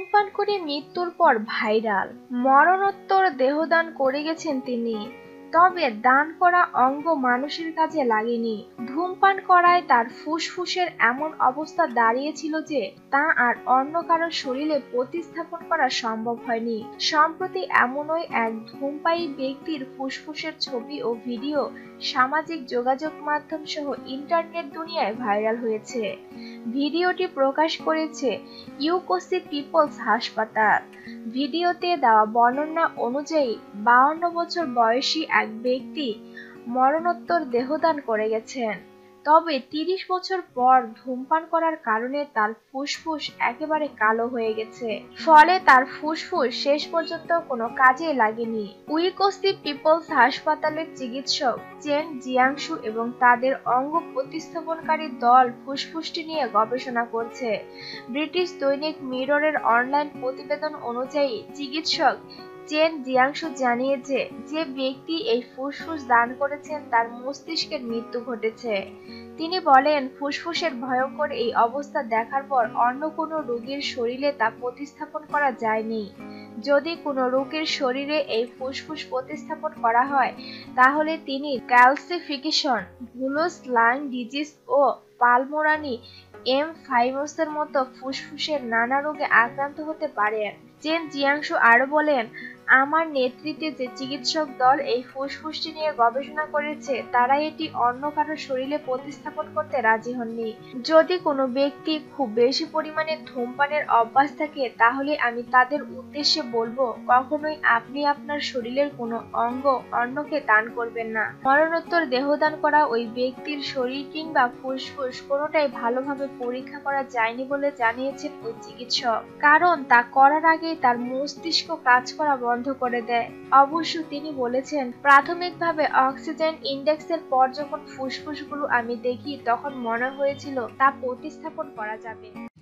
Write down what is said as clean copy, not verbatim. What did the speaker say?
ধূমপান করে মৃত্যুর পর ভাইরাল, মরণোত্তর দেহদান করে গেছেন তিনি। তবে দান করা অঙ্গ মানুষের কাজে লাগেনি। ধূমপান করায় তার ফুসফুসের এমন অবস্থা দাঁড়িয়েছিল যে তা আর অন্য কারোর শরীরে প্রতিস্থাপন করা সম্ভব হয়নি। সম্প্রতি এমনই এক ধূমপায়ী ব্যক্তির ফুসফুসের ছবি ও ভিডিও সামাজিক যোগাযোগ মাধ্যম সহ ইন্টারনেট দুনিয়ায় ভাইরাল হয়েছে। ভিডিওটি প্রকাশ করেছে ইউকোসি পিপলস হাসপাতাল। ভিডিওতে দেওয়া বর্ণনা অনুযায়ী 52 বছর বয়সী এক ব্যক্তি মরণোত্তর দেহদান করে গেছেন। তবে 30 বছর পর ধূমপান করার কারণে তার ফুসফুস একেবারে কালো হয়ে গেছে। ফলে তার ফুসফুস শেষ পর্যন্ত কোনো কাজে লাগেনি। উইকোসি পিপলস হাসপাতালের চিকিৎসক চেন জিয়াংশু এবং তাদের অঙ্গ প্রতিস্থাপনকারী দল ফুসফুসটি নিয়ে গবেষণা করছে। ব্রিটিশ দৈনিক মিররের অনলাইন প্রতিবেদন অনুযায়ী চিকিৎসক চেন জিয়াংশু জানিয়েছে, যে ব্যক্তি এই ফুসফুস দান করেছেন তার মস্তিষ্কের মৃত্যু ঘটেছে। তিনি বলেন, ফুসফুসের ভয়ঙ্কর এই অবস্থা দেখার পর অন্য কোনো রোগীর শরীরে তা প্রতিস্থাপন করা যায়নি। যদি কোনো রোগীর শরীরে এই ফুসফুস প্রতিস্থাপন করা হয় তাহলে তিনি ক্যালসিফিকেশন, ভুলস লাং ডিজিজ ও পালমোনারি এমফাইমোসের মতো ফুসফুসের নানা রোগে আক্রান্ত হতে পারেন। চেন জিয়াংশু আরো বলেন, আমার নেতৃত্বে যে চিকিৎসক দল এই ফুসফুসটি নিয়ে গবেষণা করেছে তারা এটি অন্য কারো শরীরে প্রতিস্থাপন করতে রাজি হননি। যদি কোনো ব্যক্তি খুব বেশি পরিমাণে ধূমপানের অভ্যাস থাকে তাহলে আমি তাদের উদ্দেশ্যে বলবো, কখনোই আপনি আপনার শরীরের কোনো অঙ্গ অন্যকে দান করবেন না। মরণোত্তর দেহদান করা ওই ব্যক্তির শরীর কিংবা ফুসফুস কোনোটাই ভালোভাবে পরীক্ষা করা যায়নি বলে জানিয়েছেন ওই চিকিৎসক। কারণ তা করার আগে তার মস্তিষ্ক কাজ করা বন্ধ করে দেয়। অবশ্য তিনি বলেছেন, প্রাথমিকভাবে অক্সিজেন ইন্ডেক্সের পর যখন ফুসফুসগুলো আমি দেখি তখন মনে হয়েছিল তা প্রতিস্থাপন করা যাবে।